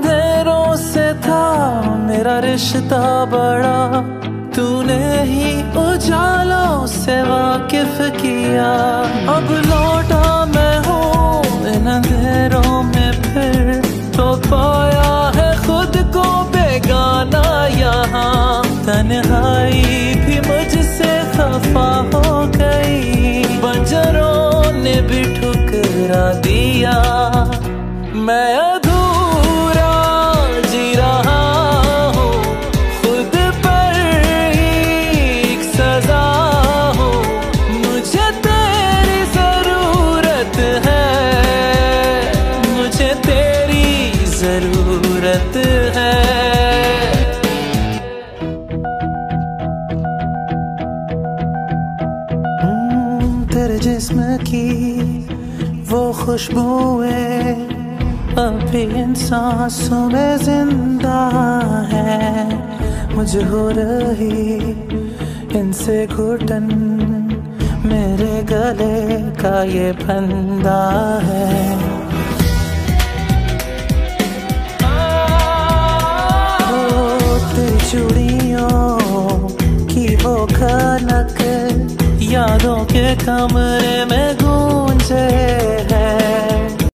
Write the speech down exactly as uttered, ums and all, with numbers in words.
अंधेरों से था मेरा रिश्ता बड़ा, तूने ही उजालों से वाकिफ किया। अब लौटा मैं हूँ इन अंधेरों में फिर, तो पाया है खुद को बेगाना यहाँ। तन्हाई भी मुझसे खफा हो गई, बंजरों ने भी ठुकरा दिया। मैं अधूरा जी रहा हूँ, खुद पर ही एक सजा हो। मुझे तेरी जरूरत है, मुझे तेरी जरूरत है। तेरे जिस्म की वो खुशबुएं अभी इन सांसों में जिंदा है। मुझे हो रही इनसे घुटन, मेरे गले का ये फंदा है। ओ तेरी चूड़ियों की वो खनक यादों के कमरे में गूंजे।